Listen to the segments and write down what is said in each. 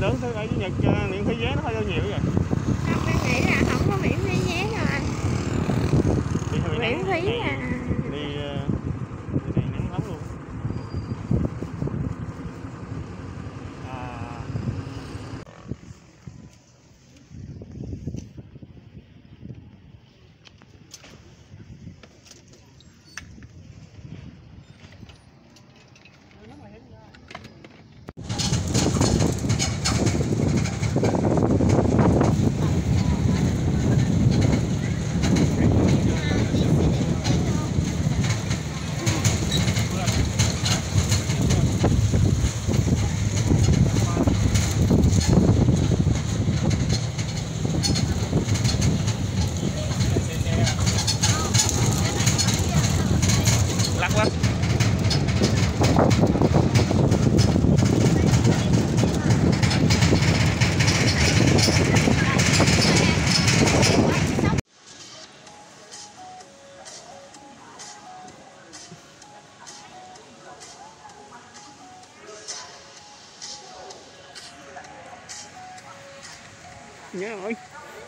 tưởng thứ bảy chủ nhật miễn phí vé nó hơi nhiều vậy. Không, em nghĩ là không có miễn phí vé đâu anh. Miễn phí à. Đi này nắng lắm luôn. Lắc quá. Nhớ rồi.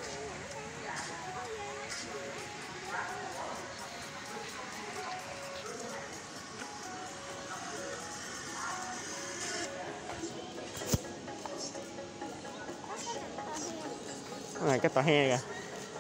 Này cái tòa he kìa.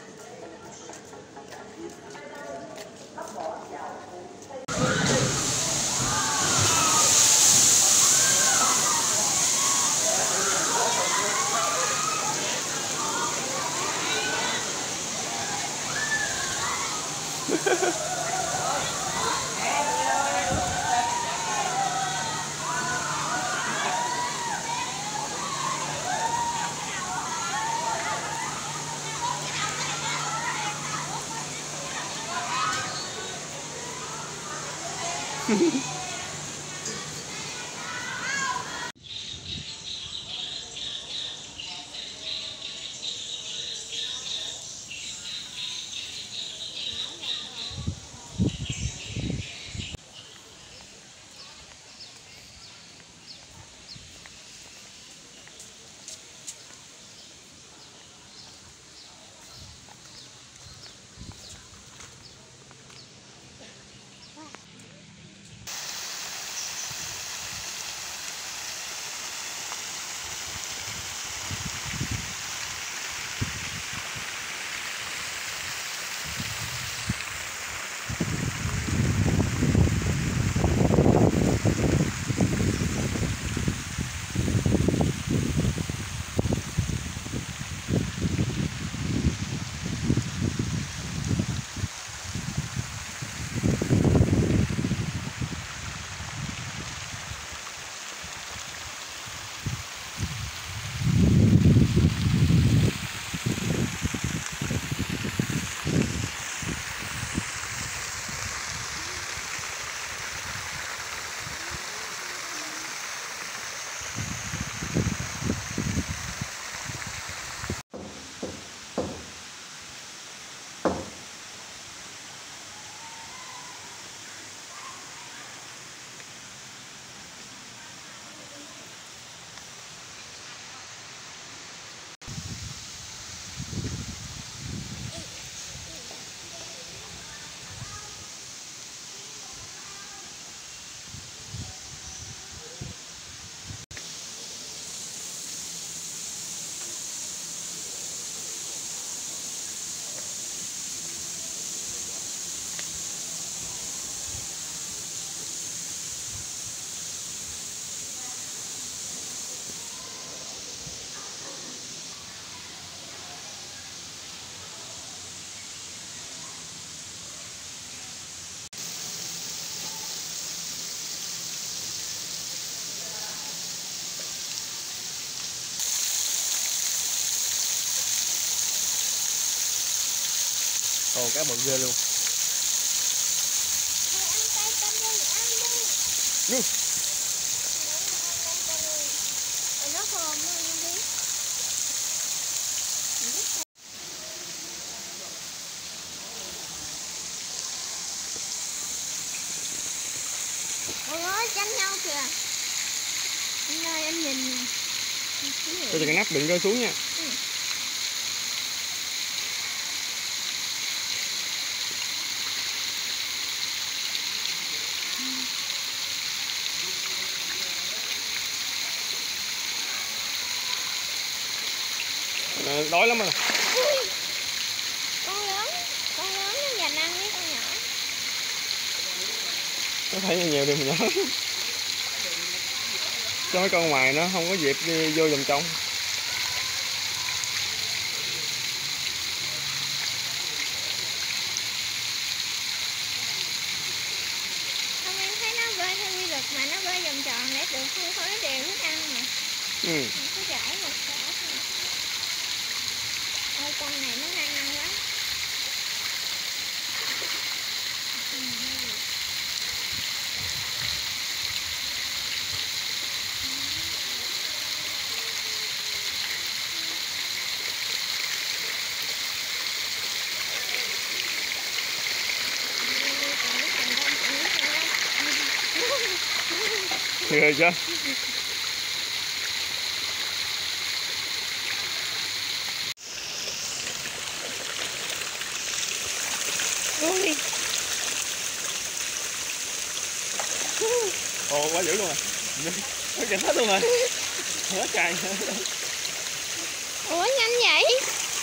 Ồ, cá bự ghê luôn. Đi. Ôi ơi, tranh nhau kìa. Anh ơi, anh nhìn nè. Cho cái nắp đừng rơi xuống nha. Đói lắm rồi. Con lớn nó dành ăn với con nhỏ. Nó thấy nhiều điều nhỏ. Cho mấy con ngoài nó không có dịp đi vô vòng trong. Không, em thấy nó bơi theo quy luật mà nó bơi vòng tròn để được phân phối đều thức ăn mà. Mình cứ rải một chỗ thôi. Ôi con này nó ăn lắm. Được chưa? Ui. Ồ, quá dữ luôn rồi. Nó chặt hết luôn rồi. Hết cài. Ủa nhanh vậy?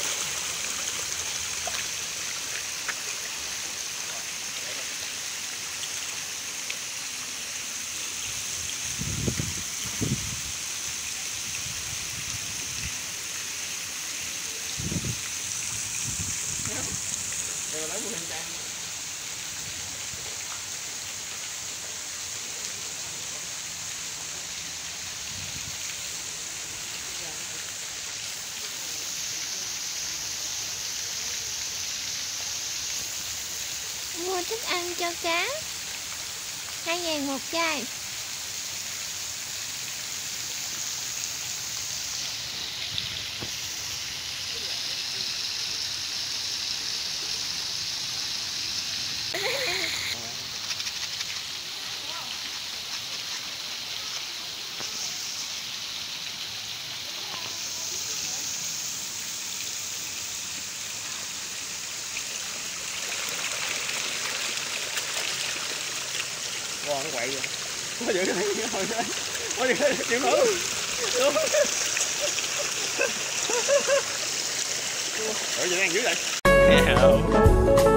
Đây là lấy một hình trang. Mua thức ăn cho cá 2.000 một chai. Wow, nó quậy rồi. Quá dữ cái này thôi đấy. Quá dữ chịu nổi. Ủa vậy đang dưới đây.